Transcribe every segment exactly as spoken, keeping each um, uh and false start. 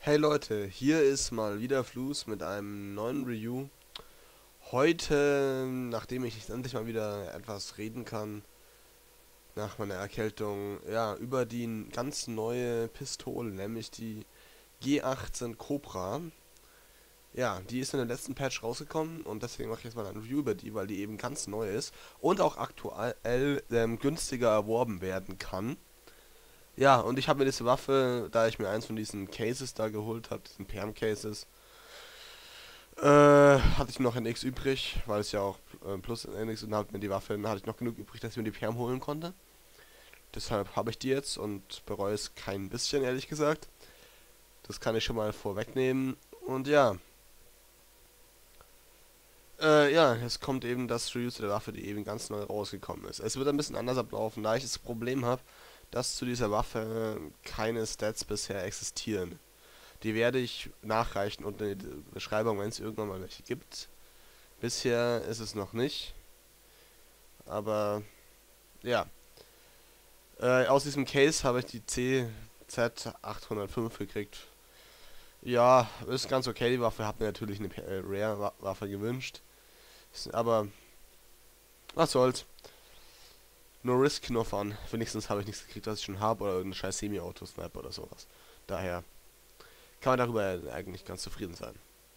Hey Leute, hier ist mal wieder Flus mit einem neuen Review. Heute, nachdem ich jetzt endlich mal wieder etwas reden kann, nach meiner Erkältung, ja, über die ganz neue Pistole, nämlich die G achtzehn Cobra. Ja, die ist in der letzten Patch rausgekommen und deswegen mache ich jetzt mal ein Review über die, weil die eben ganz neu ist und auch aktuell ähm, günstiger erworben werden kann. Ja, und ich habe mir diese Waffe, da ich mir eins von diesen Cases da geholt habe, diesen Perm-Cases, Äh, hatte ich noch N X übrig, weil es ja auch äh, plus N X und halt mir die Waffe, dann hatte ich noch genug übrig, dass ich mir die Perm holen konnte. Deshalb habe ich die jetzt und bereue es kein bisschen, ehrlich gesagt. Das kann ich schon mal vorwegnehmen. Und ja, äh, ja, jetzt kommt eben das Review zu der Waffe, die eben ganz neu rausgekommen ist. Es wird ein bisschen anders ablaufen, da ich das Problem habe, dass zu dieser Waffe keine Stats bisher existieren. Die werde ich nachreichen unter in die Beschreibung, wenn es irgendwann mal welche gibt. Bisher ist es noch nicht. Aber ja. Äh, aus diesem Case habe ich die C Z achthundertfünf gekriegt. Ja, ist ganz okay. Die Waffe hat mir natürlich eine äh, Rare-Waffe gewünscht. Ist- Aber was soll's. No risk, no fun. Wenigstens habe ich nichts gekriegt, was ich schon habe. Oder irgendein scheiß Semi-Auto-Sniper oder sowas. Daher kann man darüber eigentlich ganz zufrieden sein.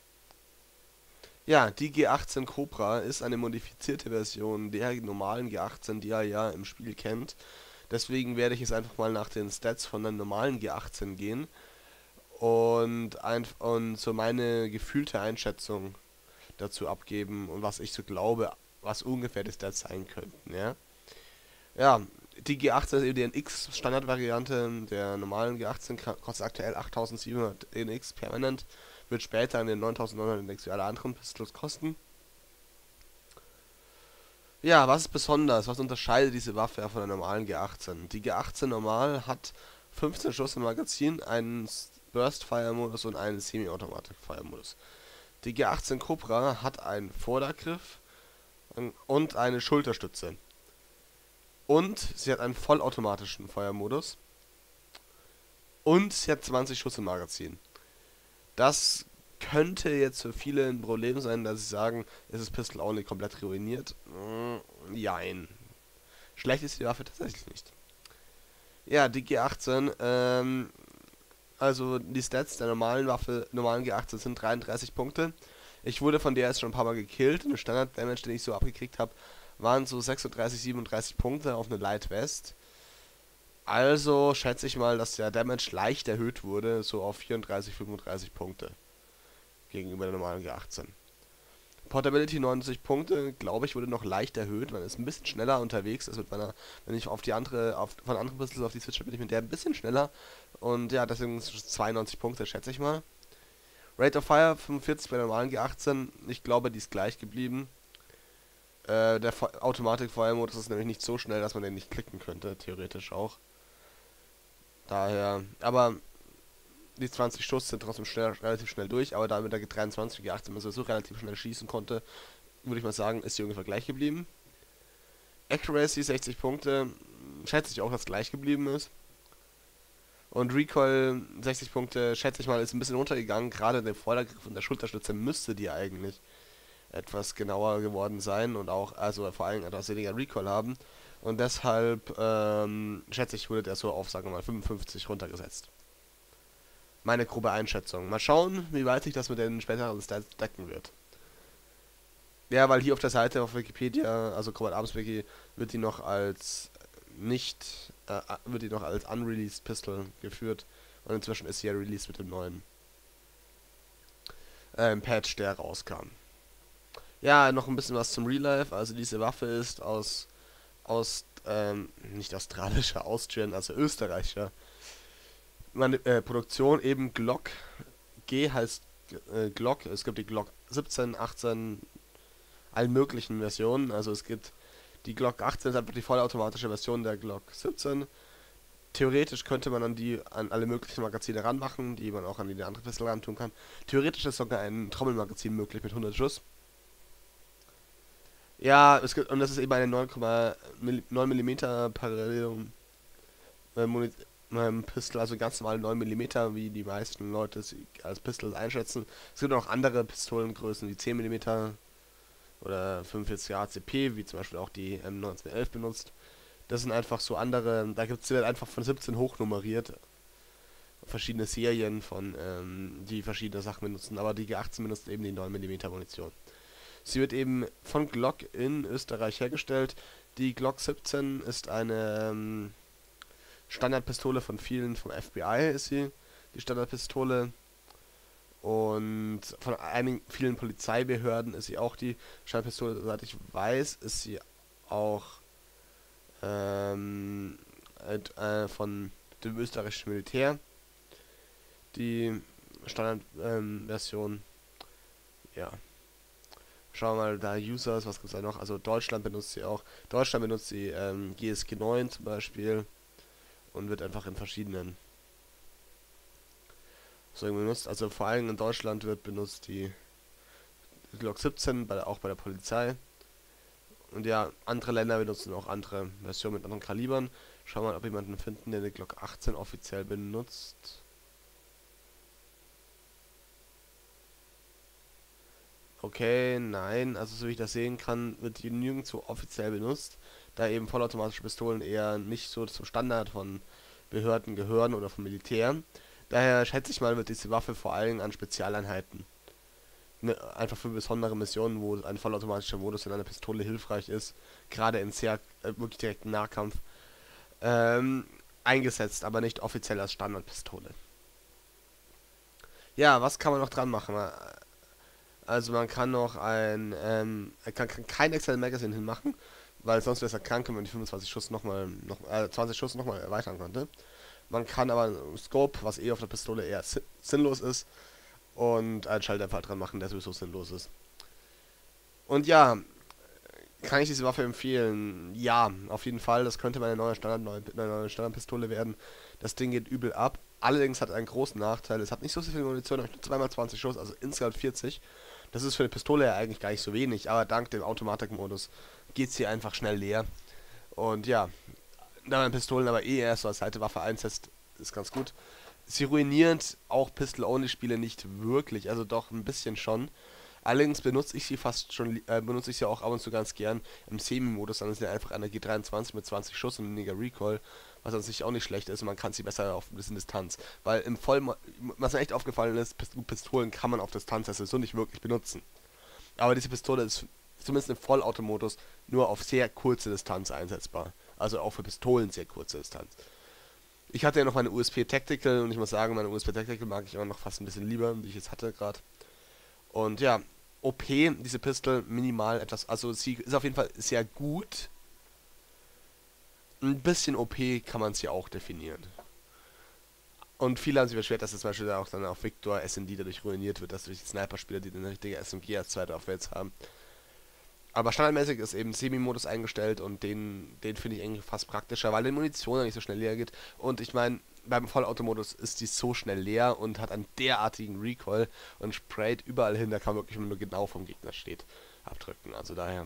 Ja, die G achtzehn Cobra ist eine modifizierte Version der normalen G achtzehn, die ihr ja im Spiel kennt. Deswegen werde ich jetzt einfach mal nach den Stats von der normalen G achtzehn gehen und, ein, und so meine gefühlte Einschätzung dazu abgeben und was ich so glaube, was ungefähr die Stats sein könnten, ja. Ja, die G achtzehn ist eben die N X Standardvariante der normalen G achtzehn, kostet aktuell achttausendsiebenhundert N X permanent, wird später an den neuntausendneunhundert N X wie alle anderen Pistols kosten. Ja, was ist besonders? Was unterscheidet diese Waffe von der normalen G achtzehn? Die G achtzehn normal hat fünfzehn Schuss im Magazin, einen Burst-Fire-Modus und einen Semi-Automatic-Fire-Modus. Die G achtzehn Cobra hat einen Vordergriff und eine Schulterstütze. Und sie hat einen vollautomatischen Feuermodus. Und sie hat zwanzig Schuss im Magazin. Das könnte jetzt für viele ein Problem sein, dass sie sagen, ist das Pistol Only komplett ruiniert. Mm, jein. Schlecht ist die Waffe tatsächlich nicht. Ja, die G achtzehn, ähm, also die Stats der normalen Waffe, normalen G achtzehn sind dreiunddreißig Punkte. Ich wurde von der jetzt schon ein paar Mal gekillt und der Standard-Damage, den ich so abgekriegt habe, waren so sechsunddreißig, siebenunddreißig Punkte auf eine Light West. Also schätze ich mal, dass der Damage leicht erhöht wurde, so auf vierunddreißig, fünfunddreißig Punkte gegenüber der normalen G achtzehn. Portability neunzig Punkte, glaube ich, wurde noch leicht erhöht. Man ist ein bisschen schneller unterwegs. Also mit meiner, wenn ich auf die andere, auf, von anderen Pistols auf die Switch bin ich mit der ein bisschen schneller. Und ja, deswegen zweiundneunzig Punkte, schätze ich mal. Rate of Fire fünfundvierzig bei der normalen G achtzehn. Ich glaube, die ist gleich geblieben. Äh, der Automatik-Feuermodus ist nämlich nicht so schnell, dass man den nicht klicken könnte, theoretisch auch. Daher, aber die zwanzig Schuss sind trotzdem schnell, relativ schnell durch, aber da mit der dreiundzwanzig G achtzehn man so relativ schnell schießen konnte, würde ich mal sagen, ist sie ungefähr gleich geblieben. Accuracy sechzig Punkte, schätze ich auch, dass gleich geblieben ist. Und Recoil sechzig Punkte, schätze ich mal, ist ein bisschen runtergegangen. Gerade der Vordergriff und der Schulterstütze müsste die eigentlich etwas genauer geworden sein und auch, also vor allem etwas weniger Recoil haben. Und deshalb, ähm, schätze ich, wurde der so auf, sagen wir mal, fünfundfünfzig runtergesetzt. Meine grobe Einschätzung. Mal schauen, wie weit sich das mit den späteren Stats decken wird. Ja, weil hier auf der Seite auf Wikipedia, also Combat Arms Wiki, wird die noch als nicht, äh, wird die noch als unreleased Pistol geführt. Und inzwischen ist sie ja released mit dem neuen ähm, Patch, der rauskam. Ja, noch ein bisschen was zum Real Life. Also diese Waffe ist aus, aus, ähm, nicht australischer, Austrian, also österreichischer meine, äh, Produktion, eben Glock. G heißt äh, Glock. Es gibt die Glock siebzehn, achtzehn, allen möglichen Versionen. Also es gibt die Glock achtzehn, ist einfach die vollautomatische Version der Glock siebzehn. Theoretisch könnte man an die an alle möglichen Magazine ranmachen, die man auch an die andere Pistole ran tun kann. Theoretisch ist sogar ein Trommelmagazin möglich mit hundert Schuss. Ja, es gibt, und das ist eben eine neun Komma neun Millimeter Parallel, äh, ähm, Pistol, also ganz normal neun Millimeter, wie die meisten Leute es als Pistol einschätzen. Es gibt auch andere Pistolengrößen wie zehn Millimeter oder fünfundvierzig A C P, wie zum Beispiel auch die M neunzehnhundertelf benutzt. Das sind einfach so andere, da gibt es einfach von siebzehn hochnummeriert, verschiedene Serien von, ähm, die verschiedene Sachen benutzen, aber die G achtzehn benutzt eben die neun Millimeter Munition. Sie wird eben von Glock in Österreich hergestellt. Die Glock siebzehn ist eine ähm, Standardpistole von vielen, vom F B I ist sie, die Standardpistole. Und von einigen, vielen Polizeibehörden ist sie auch die Standardpistole. Soweit ich weiß, ist sie auch ähm, äh, von dem österreichischen Militär die Standardversion. Ähm, ja. Schauen wir mal, da Users, was gibt es da noch? Also Deutschland benutzt sie auch. Deutschland benutzt sie ähm, G S G neun zum Beispiel und wird einfach in verschiedenen so benutzt. Also vor allem in Deutschland wird benutzt die Glock siebzehn, bei, auch bei der Polizei. Und ja, andere Länder benutzen auch andere Versionen mit anderen Kalibern. Schauen wir mal, ob jemanden finden, der die Glock achtzehn offiziell benutzt. Okay, nein, also so wie ich das sehen kann, wird die nirgendwo offiziell benutzt, da eben vollautomatische Pistolen eher nicht so zum Standard von Behörden gehören oder vom Militär. Daher schätze ich mal, wird diese Waffe vor allem an Spezialeinheiten, ne, einfach für besondere Missionen, wo ein vollautomatischer Modus in einer Pistole hilfreich ist, gerade in sehr äh, wirklich direkten Nahkampf, ähm, eingesetzt, aber nicht offiziell als Standardpistole. Ja, was kann man noch dran machen? Also man kann noch ein, ähm, er kann, kann kein External Magazine hinmachen, weil sonst wäre es ja krank, wenn man die fünfundzwanzig Schuss nochmal, noch, äh, zwanzig Schuss nochmal erweitern konnte. Man kann aber ein Scope, was eh auf der Pistole eher si sinnlos ist, und einen Schalldämpfer dran machen, der sowieso sinnlos ist. Und ja, kann ich diese Waffe empfehlen? Ja, auf jeden Fall. Das könnte meine neue Standard, neue, neue Standardpistole werden. Das Ding geht übel ab. Allerdings hat es einen großen Nachteil. Es hat nicht so viel Munition, nur zweimal zwanzig Schuss, also insgesamt vierzig. Das ist für eine Pistole ja eigentlich gar nicht so wenig, aber dank dem Automatikmodus geht sie einfach schnell leer. Und ja, da man Pistolen aber eh erst so als Haltewaffe einsetzt, ist ganz gut. Sie ruiniert auch Pistol-Only-Spiele nicht wirklich, also doch ein bisschen schon. Allerdings benutze ich sie fast schon, äh, benutze ich sie auch ab und zu ganz gern im Semi-Modus, dann ist sie einfach eine G dreiundzwanzig mit zwanzig Schuss und weniger Recoil, was an sich auch nicht schlecht ist, und man kann sie besser auf ein bisschen Distanz. Weil im Voll, was mir echt aufgefallen ist, Pistolen kann man auf Distanz also so nicht wirklich benutzen. Aber diese Pistole ist zumindest im Vollautomodus nur auf sehr kurze Distanz einsetzbar. Also auch für Pistolen sehr kurze Distanz. Ich hatte ja noch meine U S P Tactical und ich muss sagen, meine U S P Tactical mag ich immer noch fast ein bisschen lieber, die ich jetzt hatte gerade. Und ja, O P, diese Pistole, minimal etwas, also sie ist auf jeden Fall sehr gut. Ein bisschen O P kann man sie auch definieren. Und viele haben sich beschwert, dass es zum Beispiel auch dann auf Victor S N D dadurch ruiniert wird, dass durch die Sniper-Spieler, die eine richtige S M G als zweite aufwärts haben. Aber standardmäßig ist eben Semi-Modus eingestellt und den, den finde ich eigentlich fast praktischer, weil die Munition nicht so schnell leer geht. Und ich meine, beim Vollautomodus ist die so schnell leer und hat einen derartigen Recoil und sprayt überall hin, da kann man wirklich, wenn man nur genau vom Gegner steht, abdrücken. Also daher.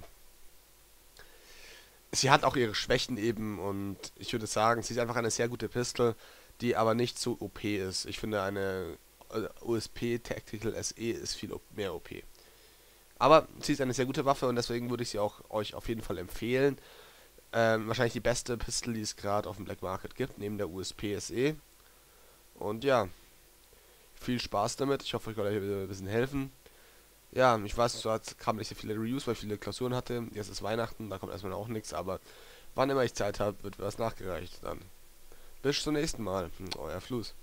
Sie hat auch ihre Schwächen eben, und ich würde sagen, sie ist einfach eine sehr gute Pistole, die aber nicht so O P ist. Ich finde, eine äh, U S P Tactical S E ist viel mehr O P. Aber sie ist eine sehr gute Waffe und deswegen würde ich sie auch euch auf jeden Fall empfehlen. Ähm, wahrscheinlich die beste Pistole, die es gerade auf dem Black Market gibt, neben der U S P S E. Und ja, viel Spaß damit. Ich hoffe, ich konnte euch ein bisschen helfen. Ja, ich weiß, so kamen nicht so viele Reviews, weil ich viele Klausuren hatte. Jetzt ist Weihnachten, da kommt erstmal auch nichts, aber wann immer ich Zeit habe, wird was nachgereicht dann. Bis zum nächsten Mal. Euer Fluss.